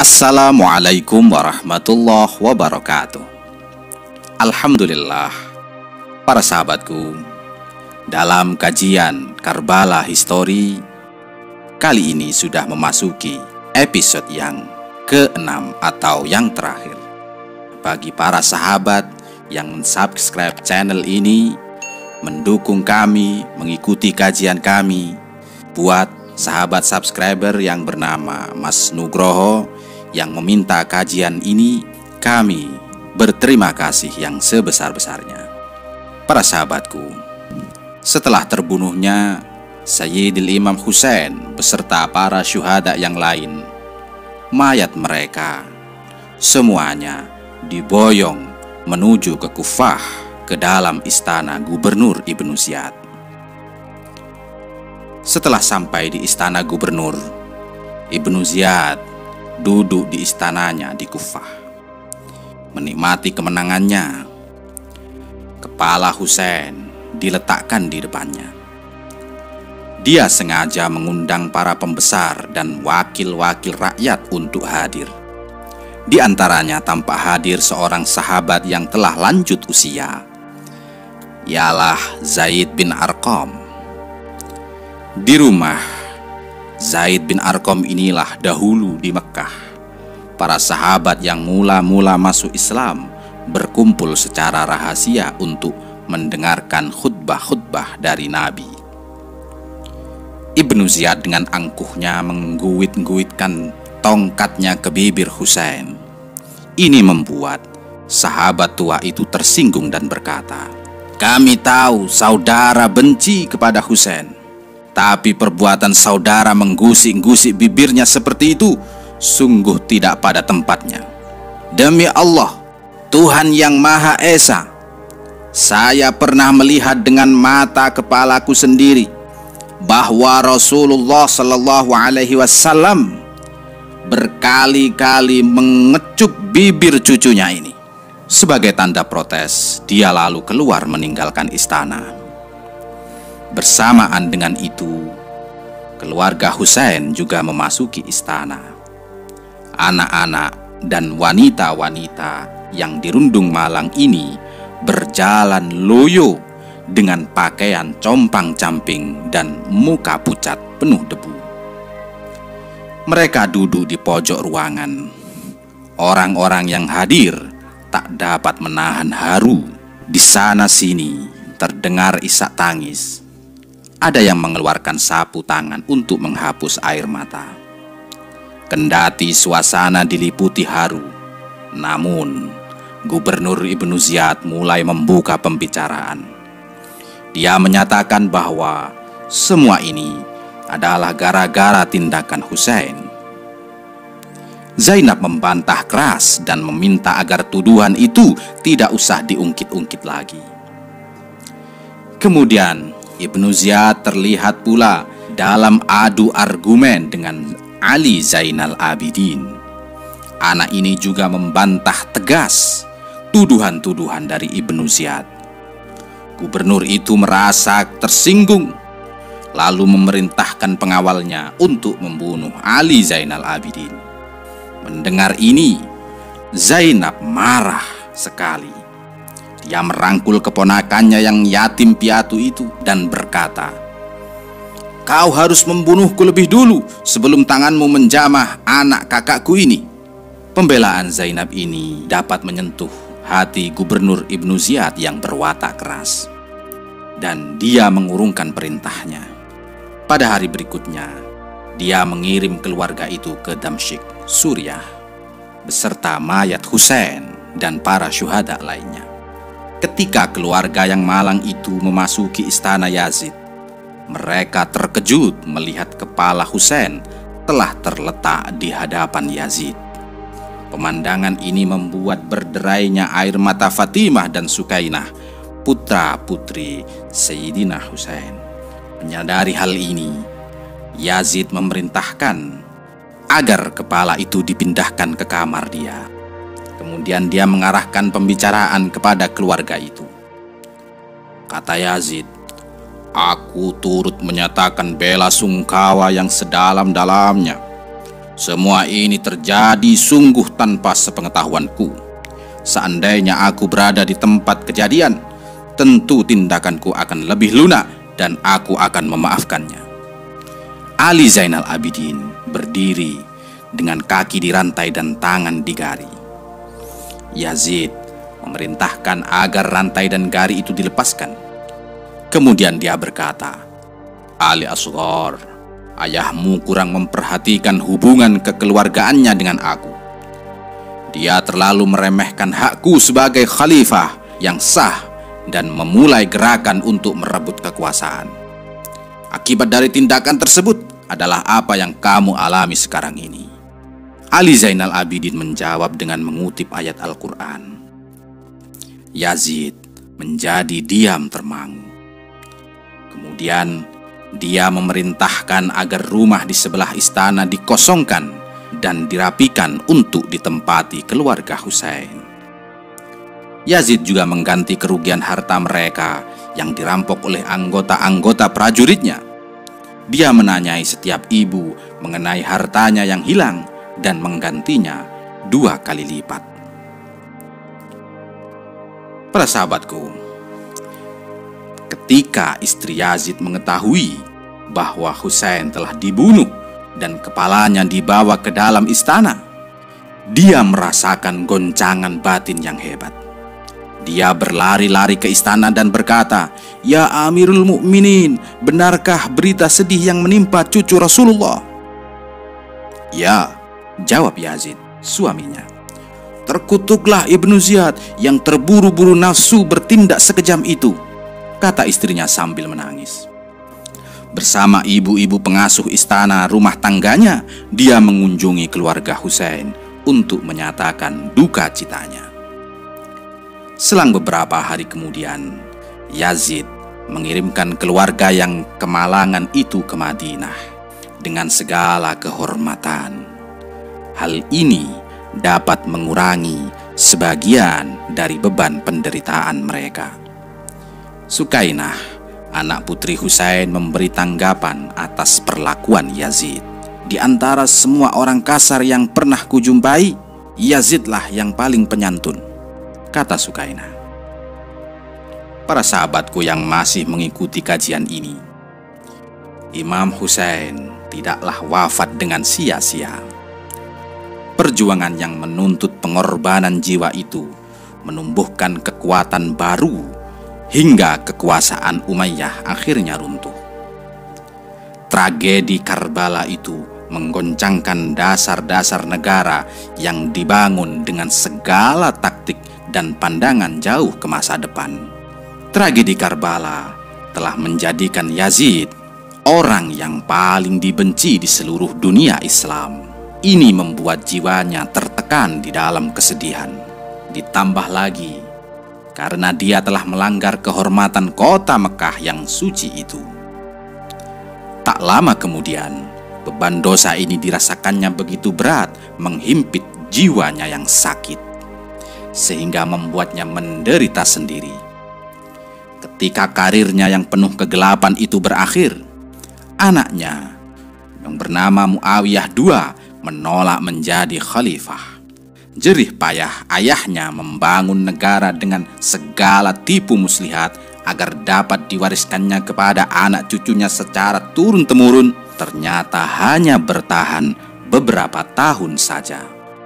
Assalamualaikum warahmatullahi wabarakatuh. Alhamdulillah, para sahabatku, dalam kajian Karbala History kali ini sudah memasuki episode yang ke-6 atau yang terakhir. Bagi para sahabat yang subscribe channel ini, mendukung kami, mengikuti kajian kami, buat sahabat subscriber yang bernama Mas Nugroho yang meminta kajian ini, kami berterima kasih yang sebesar-besarnya. Para sahabatku, setelah terbunuhnya Sayyidil Imam Husain beserta para syuhada yang lain, mayat mereka semuanya diboyong menuju ke Kufah, ke dalam istana Gubernur Ibnu Ziyad. Setelah sampai di istana Gubernur, Ibnu Ziyad duduk di istananya di Kufah, menikmati kemenangannya. Kepala Husain diletakkan di depannya. Dia sengaja mengundang para pembesar dan wakil-wakil rakyat untuk hadir. Di antaranya tampak hadir seorang sahabat yang telah lanjut usia, ialah Zaid bin Arqam. Di rumah Zaid bin Arqam inilah dahulu di Mekah para sahabat yang mula-mula masuk Islam berkumpul secara rahasia untuk mendengarkan khutbah-khutbah dari Nabi. Ibnu Ziyad dengan angkuhnya mengguit-guitkan tongkatnya ke bibir Husain. Ini membuat sahabat tua itu tersinggung dan berkata, "Kami tahu saudara benci kepada Husain, tapi perbuatan saudara menggusik-gusik bibirnya seperti itu sungguh tidak pada tempatnya. Demi Allah, Tuhan yang Maha Esa, saya pernah melihat dengan mata kepalaku sendiri bahwa Rasulullah Shallallahu Alaihi Wasallam berkali-kali mengecup bibir cucunya ini." Sebagai tanda protes, dia lalu keluar meninggalkan istana. Bersamaan dengan itu, keluarga Husain juga memasuki istana. Anak-anak dan wanita-wanita yang dirundung malang ini berjalan loyo dengan pakaian compang-camping dan muka pucat penuh debu. Mereka duduk di pojok ruangan. Orang-orang yang hadir tak dapat menahan haru. Di sana sini terdengar isak tangis. Ada yang mengeluarkan sapu tangan untuk menghapus air mata. Kendati suasana diliputi haru, namun Gubernur Ibnu Ziyad mulai membuka pembicaraan. Dia menyatakan bahwa semua ini adalah gara-gara tindakan Husain. Zainab membantah keras dan meminta agar tuduhan itu tidak usah diungkit-ungkit lagi. Kemudian Ibnu Ziyad terlihat pula dalam adu argumen dengan Ali Zainal Abidin. Anak ini juga membantah tegas tuduhan-tuduhan dari Ibnu Ziyad. Gubernur itu merasa tersinggung, lalu memerintahkan pengawalnya untuk membunuh Ali Zainal Abidin. Mendengar ini, Zainab marah sekali. Dia merangkul keponakannya yang yatim piatu itu dan berkata, "Kau harus membunuhku lebih dulu sebelum tanganmu menjamah anak kakakku ini." Pembelaan Zainab ini dapat menyentuh hati Gubernur Ibnu Ziyad yang berwatak keras, dan dia mengurungkan perintahnya. Pada hari berikutnya, dia mengirim keluarga itu ke Damsyik, Suriah, beserta mayat Husain dan para syuhada lainnya. Ketika keluarga yang malang itu memasuki istana Yazid, mereka terkejut melihat kepala Husain telah terletak di hadapan Yazid. Pemandangan ini membuat berderainya air mata Fatimah dan Sukainah, putra-putri Sayyidina Husain. Menyadari hal ini, Yazid memerintahkan agar kepala itu dipindahkan ke kamar dia. Kemudian dia mengarahkan pembicaraan kepada keluarga itu. Kata Yazid, "Aku turut menyatakan bela sungkawa yang sedalam-dalamnya Semua ini terjadi sungguh tanpa sepengetahuanku. Seandainya aku berada di tempat kejadian, tentu tindakanku akan lebih lunak dan aku akan memaafkannya. Ali Zainal Abidin berdiri dengan kaki dirantai dan tangan digari. Yazid memerintahkan agar rantai dan gari itu dilepaskan. Kemudian dia berkata, Ali Asghar, ayahmu kurang memperhatikan hubungan kekeluargaannya dengan aku. Dia terlalu meremehkan hakku sebagai khalifah yang sah dan memulai gerakan untuk merebut kekuasaan. Akibat dari tindakan tersebut adalah apa yang kamu alami sekarang ini. Ali Zainal Abidin menjawab dengan mengutip ayat Al-Quran. Yazid menjadi diam termangu. Kemudian dia memerintahkan agar rumah di sebelah istana dikosongkan dan dirapikan untuk ditempati keluarga Husain. Yazid juga mengganti kerugian harta mereka yang dirampok oleh anggota-anggota prajuritnya. Dia menanyai setiap ibu mengenai hartanya yang hilang dan menggantinya 2 kali lipat. Para sahabatku, ketika istri Yazid mengetahui bahwa Husain telah dibunuh dan kepalanya dibawa ke dalam istana, dia merasakan goncangan batin yang hebat. Dia berlari-lari ke istana dan berkata, "Ya Amirul Mukminin, benarkah berita sedih yang menimpa cucu Rasulullah?" "Ya," jawab Yazid, suaminya. "Terkutuklah Ibnu Ziyad yang terburu-buru nafsu bertindak sekejam itu," kata istrinya sambil menangis. Bersama ibu-ibu pengasuh istana rumah tangganya, dia mengunjungi keluarga Husain untuk menyatakan duka citanya. Selang beberapa hari kemudian, Yazid mengirimkan keluarga yang kemalangan itu ke Madinah dengan segala kehormatan. Hal ini dapat mengurangi sebagian dari beban penderitaan mereka. Sukainah, anak putri Husain, memberi tanggapan atas perlakuan Yazid. "Di antara semua orang kasar yang pernah kujumpai, Yazidlah yang paling penyantun," kata Sukainah. Para sahabatku yang masih mengikuti kajian ini, Imam Husain tidaklah wafat dengan sia-sia. Perjuangan yang menuntut pengorbanan jiwa itu menumbuhkan kekuatan baru hingga kekuasaan Umayyah akhirnya runtuh. Tragedi Karbala itu menggoncangkan dasar-dasar negara yang dibangun dengan segala taktik dan pandangan jauh ke masa depan. Tragedi Karbala telah menjadikan Yazid orang yang paling dibenci di seluruh dunia Islam. Ini membuat jiwanya tertekan di dalam kesedihan. Ditambah lagi karena dia telah melanggar kehormatan kota Mekah yang suci itu. Tak lama kemudian, beban dosa ini dirasakannya begitu berat, menghimpit jiwanya yang sakit, sehingga membuatnya menderita sendiri. Ketika karirnya yang penuh kegelapan itu berakhir, anaknya yang bernama Muawiyah II menolak menjadi khalifah. Jerih payah ayahnya membangun negara dengan segala tipu muslihat agar dapat diwariskannya kepada anak cucunya secara turun-temurun, ternyata hanya bertahan beberapa tahun saja.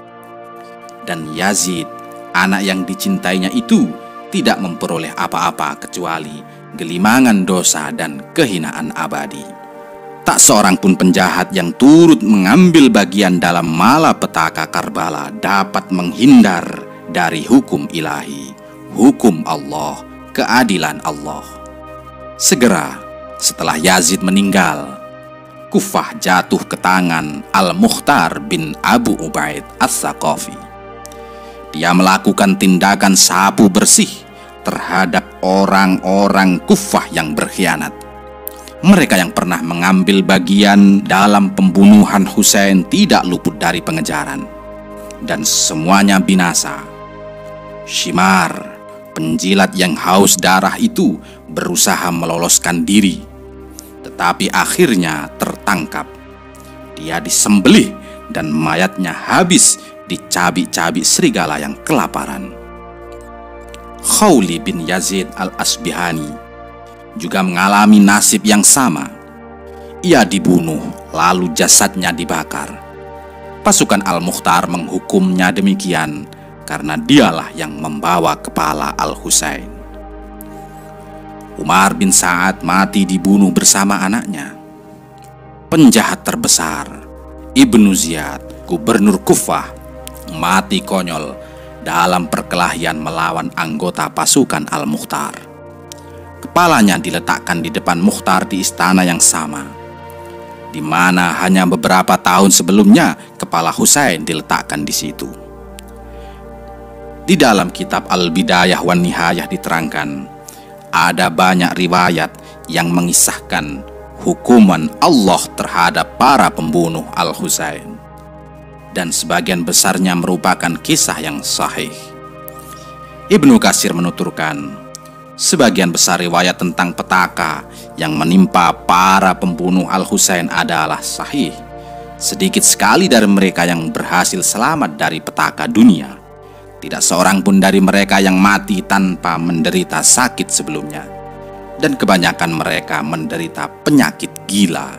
Dan Yazid, anak yang dicintainya itu, tidak memperoleh apa-apa kecuali gelimangan dosa dan kehinaan abadi. Tak seorang pun penjahat yang turut mengambil bagian dalam malapetaka Karbala dapat menghindar dari hukum ilahi, hukum Allah, keadilan Allah. Segera setelah Yazid meninggal, Kufah jatuh ke tangan Al-Mukhtar bin Abu Ubaid As-Saqafi. Dia melakukan tindakan sapu bersih terhadap orang-orang Kufah yang berkhianat. Mereka yang pernah mengambil bagian dalam pembunuhan Husain tidak luput dari pengejaran, dan semuanya binasa. Shimar, penjilat yang haus darah itu, berusaha meloloskan diri, tetapi akhirnya tertangkap. Dia disembelih dan mayatnya habis dicabik-cabik serigala yang kelaparan. Khawli bin Yazid al-Asbihani juga mengalami nasib yang sama. Ia dibunuh lalu jasadnya dibakar. Pasukan Al-Mukhtar menghukumnya demikian karena dialah yang membawa kepala Al-Husain. Umar bin Sa'ad mati dibunuh bersama anaknya. Penjahat terbesar, Ibnu Ziyad, gubernur Kufah, mati konyol dalam perkelahian melawan anggota pasukan Al-Mukhtar. Kepalanya diletakkan di depan Mukhtar di istana yang sama, di mana hanya beberapa tahun sebelumnya kepala Husain diletakkan di situ. Di dalam kitab Al-Bidayah wan Nihayah diterangkan, ada banyak riwayat yang mengisahkan hukuman Allah terhadap para pembunuh Al-Husain, dan sebagian besarnya merupakan kisah yang sahih. Ibnu Katsir menuturkan, sebagian besar riwayat tentang petaka yang menimpa para pembunuh Al-Husain adalah sahih. Sedikit sekali dari mereka yang berhasil selamat dari petaka dunia. Tidak seorang pun dari mereka yang mati tanpa menderita sakit sebelumnya, dan kebanyakan mereka menderita penyakit gila.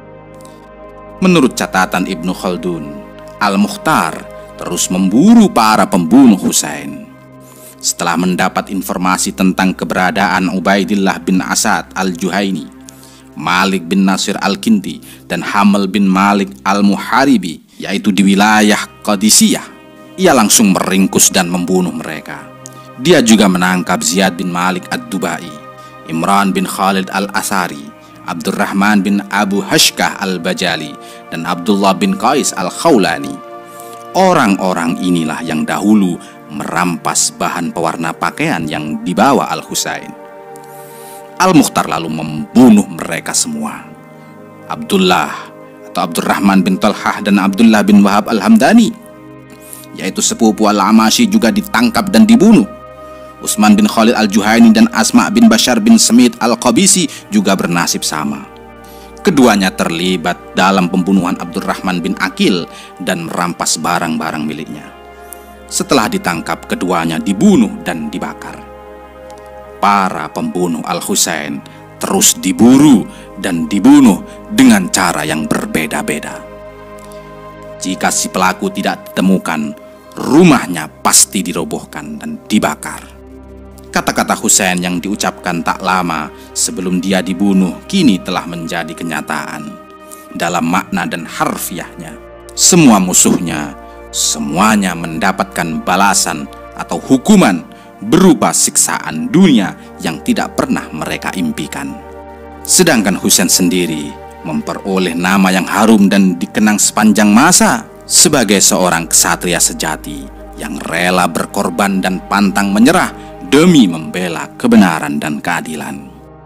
Menurut catatan Ibnu Khaldun, Al-Mukhtar terus memburu para pembunuh Husain. Setelah mendapat informasi tentang keberadaan Ubaidillah bin Asad al-Juhaini, Malik bin Nasir al-Kindi, dan Hamal bin Malik al-Muharibi, yaitu di wilayah Qadisiyah, ia langsung meringkus dan membunuh mereka. Dia juga menangkap Ziyad bin Malik ad-Dubai, Imran bin Khalid al-Asari, Abdurrahman bin Abu Hashkah al-Bajali, dan Abdullah bin Qais al-Khawlani. Orang-orang inilah yang dahulu merampas bahan pewarna pakaian yang dibawa Al-Husain. Al-Mukhtar lalu membunuh mereka semua. Abdullah atau Abdurrahman bin Talhah dan Abdullah bin Wahab al-Hamdani, yaitu sepupu Al-Amashi, juga ditangkap dan dibunuh. Utsman bin Khalid al-Juhaini dan Asma bin Bashar bin Semit al-Qabisi juga bernasib sama. Keduanya terlibat dalam pembunuhan Abdurrahman bin Aqil dan merampas barang-barang miliknya. Setelah ditangkap, keduanya dibunuh dan dibakar. Para pembunuh Al-Husain terus diburu dan dibunuh dengan cara yang berbeda-beda. Jika si pelaku tidak ditemukan, rumahnya pasti dirobohkan dan dibakar. Kata-kata Husain yang diucapkan tak lama sebelum dia dibunuh kini telah menjadi kenyataan dalam makna dan harfiahnya. Semua musuhnya semuanya mendapatkan balasan atau hukuman berupa siksaan dunia yang tidak pernah mereka impikan. Sedangkan Husain sendiri memperoleh nama yang harum dan dikenang sepanjang masa sebagai seorang ksatria sejati yang rela berkorban dan pantang menyerah demi membela kebenaran dan keadilan.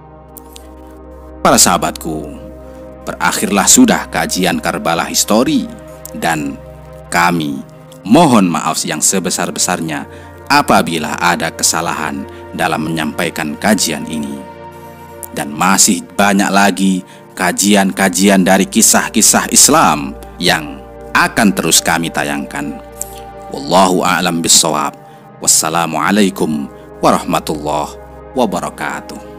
Para sahabatku, berakhirlah sudah kajian Karbala History, dan kami mohon maaf yang sebesar-besarnya apabila ada kesalahan dalam menyampaikan kajian ini. Dan masih banyak lagi kajian-kajian dari kisah-kisah Islam yang akan terus kami tayangkan. Wallahu a'lam bissawab. Wassalamualaikum warahmatullahi wabarakatuh.